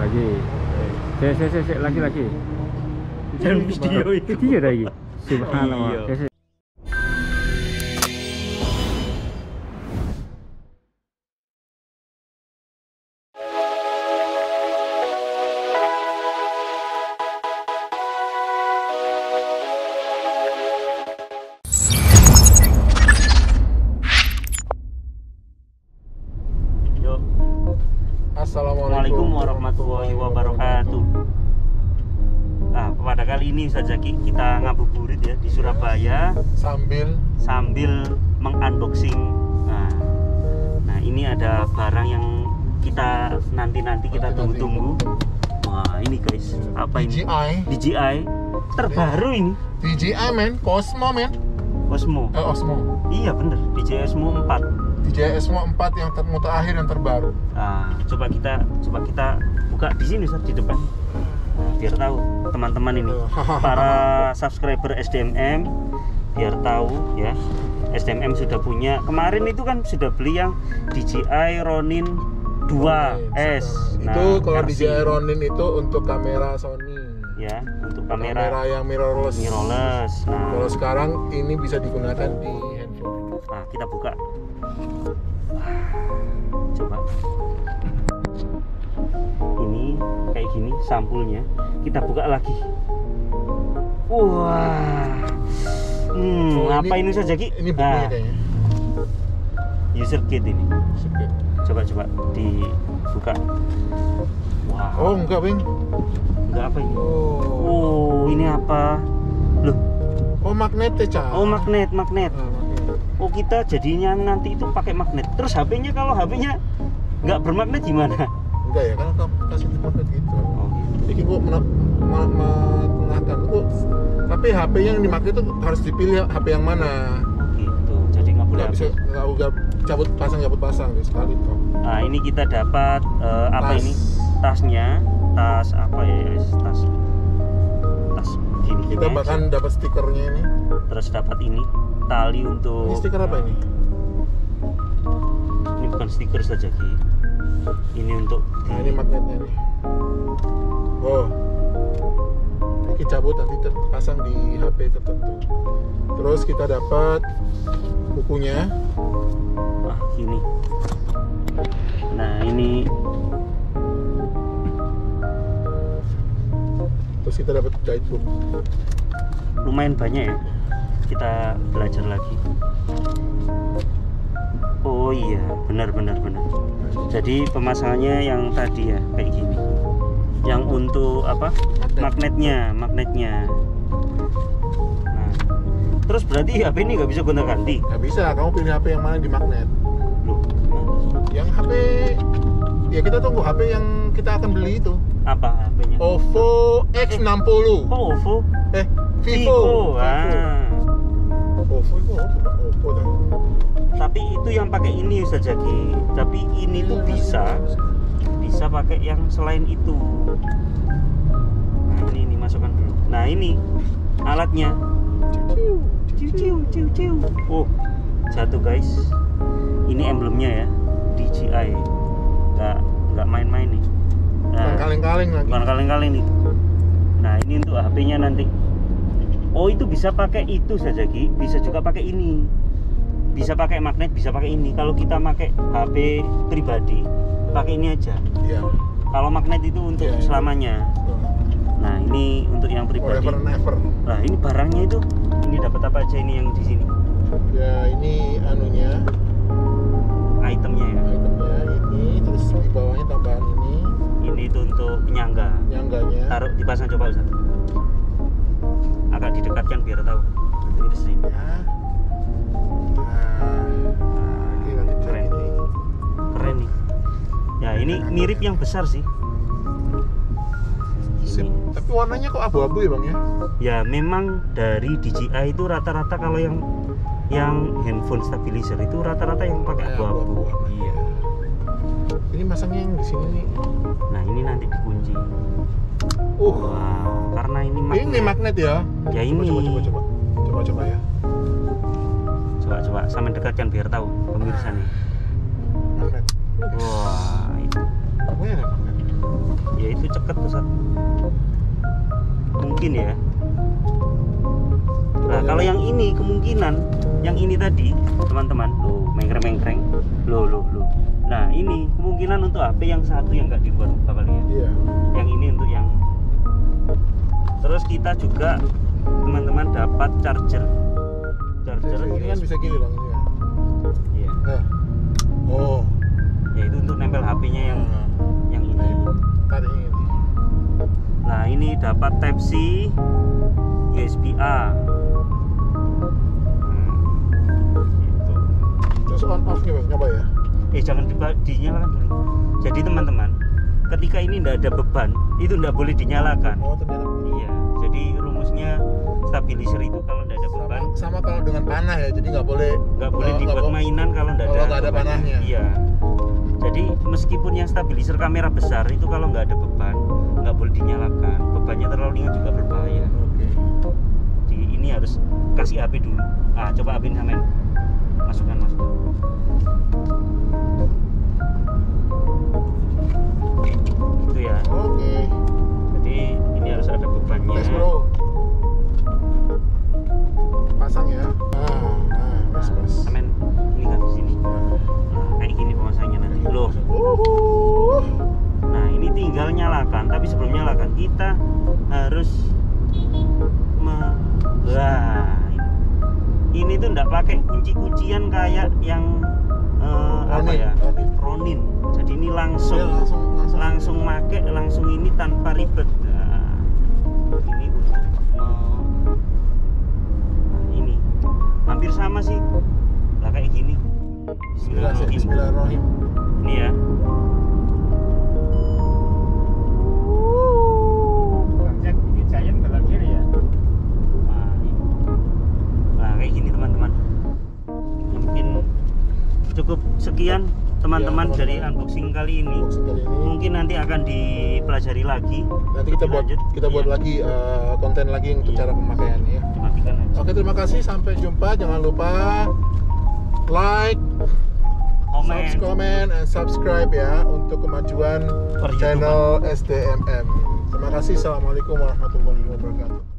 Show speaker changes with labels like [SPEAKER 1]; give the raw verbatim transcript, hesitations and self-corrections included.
[SPEAKER 1] lagi. Saya saya saya lagi lagi.
[SPEAKER 2] Jangan video itu.
[SPEAKER 1] Video lagi. Subhanallah.
[SPEAKER 2] Iya.
[SPEAKER 1] Saya-
[SPEAKER 2] Yuk. Assalamualaikum warahmatullahi wabarakatuh. Nah, pada kali ini Ustaz Zaki kita ngabuburit ya di Surabaya
[SPEAKER 3] sambil
[SPEAKER 2] sambil mengunboxing. Nah, nah ini ada barang yang kita nanti-nanti kita tunggu-tunggu. Wah, ini guys, apa ini?
[SPEAKER 3] D J I
[SPEAKER 2] D J I terbaru ini.
[SPEAKER 3] D J I men, Cosmo men,
[SPEAKER 2] Osmo.
[SPEAKER 3] eh Osmo
[SPEAKER 2] Iya bener, D J I Osmo empat.
[SPEAKER 3] D J I Osmo empat yang ter terakhir yang terbaru.
[SPEAKER 2] Nah, coba kita coba kita buka di sini Ustaz, di depan. Nah, biar tahu teman-teman ini para subscriber S D M M biar tahu ya. S D M M sudah punya, kemarin itu kan sudah beli yang D J I Ronin dua S. Nah,
[SPEAKER 3] Itu kalau D
[SPEAKER 2] versi,
[SPEAKER 3] J I Ronin itu untuk kamera Sony.
[SPEAKER 2] ya, untuk
[SPEAKER 3] Kamera,
[SPEAKER 2] kamera,
[SPEAKER 3] yang mirrorless.
[SPEAKER 2] mirrorless. Nah,
[SPEAKER 3] Kalau sekarang ini bisa digunakan di handphone.
[SPEAKER 2] nah, kita buka. Coba. Ini kayak gini sampulnya. Kita buka lagi. Wah. Hmm,
[SPEAKER 3] Oh,
[SPEAKER 2] apa ini saja Ki?
[SPEAKER 3] Ini bukunya
[SPEAKER 2] Nah,
[SPEAKER 3] kayaknya.
[SPEAKER 2] user kit ini.
[SPEAKER 3] Sedikit.
[SPEAKER 2] Coba coba dibuka. Wow.
[SPEAKER 3] Oh enggak Bing.
[SPEAKER 2] Enggak apa ini?
[SPEAKER 3] Oh.
[SPEAKER 2] Oh, ini apa? Loh,
[SPEAKER 3] Oh magnet ya Cah.
[SPEAKER 2] oh magnet, magnet.
[SPEAKER 3] Ah, magnet.
[SPEAKER 2] Oh, kita jadinya nanti itu pakai magnet. Terus H P-nya kalau H P-nya nggak bermagnet gimana?
[SPEAKER 3] Enggak ya, kan kamu kasih magnet gitu.
[SPEAKER 2] Oh, gitu.
[SPEAKER 3] Jadi gua men- ma- menengahkan gua, tapi H P yang dimakai itu harus dipilih H P yang mana.
[SPEAKER 2] Gitu. Jadi nggak boleh
[SPEAKER 3] Nggak bisa
[SPEAKER 2] habis.
[SPEAKER 3] nggak udah cabut pasang cabut pasang di sekali toh.
[SPEAKER 2] Nah, ini kita dapat eh, apa
[SPEAKER 3] Tas.
[SPEAKER 2] ini? Tasnya, tas apa ya? guys? Tas tas gini.
[SPEAKER 3] Kita bahkan dapat stikernya ini.
[SPEAKER 2] Terus dapat ini tali untuk.
[SPEAKER 3] Ini stiker apa ini?
[SPEAKER 2] Ini bukan stiker saja Ki. Ini untuk
[SPEAKER 3] Nah ini magnetnya nih. Oh, ini kita cabut nanti terpasang di H P tertentu. Terus kita dapat bukunya.
[SPEAKER 2] ah gini. Nah, ini
[SPEAKER 3] Terus kita dapat guidebook.
[SPEAKER 2] lumayan banyak ya. Kita belajar lagi. Oh iya, benar benar benar. Jadi pemasangannya yang tadi ya kayak gini. Yang untuk apa?
[SPEAKER 3] Magnet.
[SPEAKER 2] Magnetnya, magnetnya. Nah, terus berarti H P ini nggak bisa gonta-ganti?
[SPEAKER 3] Nggak bisa, kamu pilih H P yang mana di magnet.
[SPEAKER 2] Loh,
[SPEAKER 3] Yang H P, ya kita tunggu H P yang kita akan beli itu.
[SPEAKER 2] apa H P-nya?
[SPEAKER 3] OVO X enam puluh.
[SPEAKER 2] Oh, OVO.
[SPEAKER 3] Eh,
[SPEAKER 2] Vivo.
[SPEAKER 3] Vivo.
[SPEAKER 2] Ah.
[SPEAKER 3] OVO itu Oppo, Oppo dah.
[SPEAKER 2] Tapi itu yang pakai ini Ustaz Zaki. Tapi ini tuh bisa bisa pakai yang selain itu. Nah, ini ini masukkan dulu. Nah, ini alatnya. Ciu ciu ciu ciu. Oh, jatuh guys. Ini emblemnya ya. D J I. Nggak nggak main-main nih. Nah,
[SPEAKER 3] Kaleng-kaleng lagi.
[SPEAKER 2] bukan kaleng-kaleng nih. Nah, ini untuk H P-nya nanti. Oh, itu bisa pakai itu saja Ki. Bisa juga pakai ini. Bisa pakai magnet, bisa pakai ini. Kalau kita pakai H P pribadi, pakai ini aja.
[SPEAKER 3] Iya.
[SPEAKER 2] Kalau magnet itu untuk
[SPEAKER 3] Iya, iya.
[SPEAKER 2] selamanya. Nah, ini untuk yang pribadi.
[SPEAKER 3] Forever and ever.
[SPEAKER 2] Nah, ini barangnya itu. Ini dapat apa aja ini yang di sini?
[SPEAKER 3] Ya ini anunya,
[SPEAKER 2] Itemnya ya.
[SPEAKER 3] itemnya ini, terus di bawahnya tambahan ini,
[SPEAKER 2] Ini itu untuk penyangga.
[SPEAKER 3] penyangganya.
[SPEAKER 2] Taruh dipasang coba Ustaz. Agak didekatkan biar tahu. Ini di sini.
[SPEAKER 3] Ya. Nah, ini nanti cek
[SPEAKER 2] Keren.
[SPEAKER 3] ini.
[SPEAKER 2] Keren nih. Ya, ini mirip yang besar sih.
[SPEAKER 3] Sip.
[SPEAKER 2] Ini.
[SPEAKER 3] Tapi warnanya kok abu-abu ya bang ya?
[SPEAKER 2] Ya memang dari D J I itu rata-rata kalau yang yang handphone stabilizer itu rata-rata yang pakai
[SPEAKER 3] Kayak
[SPEAKER 2] abu-abu.
[SPEAKER 3] warna.
[SPEAKER 2] Iya.
[SPEAKER 3] Ini masangnya yang di sini nih.
[SPEAKER 2] Nah, ini nanti dikunci.
[SPEAKER 3] Uh,
[SPEAKER 2] Wow, karena ini magnet.
[SPEAKER 3] ini magnet ya?
[SPEAKER 2] Ya ini.
[SPEAKER 3] Coba coba coba coba coba ya.
[SPEAKER 2] Coba coba sama dekatkan biar tahu pemirsa nih.
[SPEAKER 3] Magnet.
[SPEAKER 2] Wah, itu.
[SPEAKER 3] Pokoknya ada magnet.
[SPEAKER 2] Ya itu itu ceket Ustaz. Mungkin ya. Nah, kalau yang ini kemungkinan yang ini tadi, teman-teman, loh, mengkreng-mengkreng. Loh, loh, loh. Nah, ini kemungkinan untuk H P yang satu yang nggak dirubah-rubah kali ya.
[SPEAKER 3] Iya.
[SPEAKER 2] Yang ini untuk yang. Terus kita juga teman-teman dapat charger. Charger
[SPEAKER 3] Ini kan bisa gini bang, ini ya.
[SPEAKER 2] Iya.
[SPEAKER 3] Nah. Oh.
[SPEAKER 2] Ya itu untuk nempel H P-nya yang
[SPEAKER 3] Nah.
[SPEAKER 2] yang ini.
[SPEAKER 3] Tarik ini.
[SPEAKER 2] Nah, ini dapat Type C, U S B A. Gitu.
[SPEAKER 3] Terus on off nih bang, nyoba ya.
[SPEAKER 2] Eh jangan diba- dinyalakan dulu. Jadi teman-teman, ketika ini tidak ada beban, itu tidak boleh dinyalakan.
[SPEAKER 3] Oh ternyata.
[SPEAKER 2] Iya. Jadi rumusnya stabilizer itu kalau tidak ada beban,
[SPEAKER 3] Sama, sama kalau dengan panah ya, jadi nggak boleh
[SPEAKER 2] nggak boleh
[SPEAKER 3] nggak-
[SPEAKER 2] dibuat
[SPEAKER 3] nggak bo-
[SPEAKER 2] mainan kalau tidak
[SPEAKER 3] kalau
[SPEAKER 2] ada,
[SPEAKER 3] nggak ada
[SPEAKER 2] bebannya.
[SPEAKER 3] panahnya.
[SPEAKER 2] Iya. Jadi meskipun yang stabilizer kamera besar itu kalau nggak ada beban, nggak boleh dinyalakan. Bebannya terlalu ringan juga berbahaya.
[SPEAKER 3] Oke.
[SPEAKER 2] Jadi ini harus kasih H P dulu. Ah, coba H P Hamen. Masukkan, masukkan. Itu ya.
[SPEAKER 3] Oke.
[SPEAKER 2] Jadi ini harus ada bebannya.
[SPEAKER 3] Tes bro. Pasang ya. Nah, nah, pas pas.
[SPEAKER 2] Hamen, ini kan di sini. Nah, kayak gini pemasangannya nanti. Loh.
[SPEAKER 3] Uhuh.
[SPEAKER 2] Nah, ini tinggal nyalakan, tapi sebelum nyalakan kita harus me wah, ini, ini tuh enggak pakai kunci-kuncian kayak yang eh, apa
[SPEAKER 3] Ronin,
[SPEAKER 2] ya?
[SPEAKER 3] Ronin.
[SPEAKER 2] Ronin. Jadi ini langsung
[SPEAKER 3] Dia langsung langsung.
[SPEAKER 2] langsung make langsung ini tanpa ribet. Nah, ini untuk me- nah, ini hampir sama sih. Lah kayak gini.
[SPEAKER 3] Bismillah,
[SPEAKER 2] Bismillahirrahmanirrahim.
[SPEAKER 3] Bismillahirrahim.
[SPEAKER 2] Ini ya.
[SPEAKER 1] Ini giant belok kiri ya.
[SPEAKER 2] Nah, ini. Nah, kayak gini teman-teman. Ya, mungkin cukup sekian teman-teman
[SPEAKER 3] Ya,
[SPEAKER 2] dari
[SPEAKER 3] teman-teman.
[SPEAKER 2] unboxing kali ini.
[SPEAKER 3] Unboxing kali ini.
[SPEAKER 2] Mungkin nanti akan dipelajari lagi.
[SPEAKER 3] Nanti kita
[SPEAKER 2] lebih
[SPEAKER 3] buat
[SPEAKER 2] lanjut.
[SPEAKER 3] kita buat
[SPEAKER 2] Iya,
[SPEAKER 3] lagi uh, konten lagi untuk
[SPEAKER 2] Iya.
[SPEAKER 3] cara pemakaian ya.
[SPEAKER 2] dimatikan aja.
[SPEAKER 3] Oke, terima kasih, sampai jumpa. Jangan lupa like,
[SPEAKER 2] Komen.
[SPEAKER 3] subs, comment, and subscribe ya untuk kemajuan
[SPEAKER 2] Per
[SPEAKER 3] channel S D M M. Terima kasih. Assalamualaikum warahmatullahi wabarakatuh.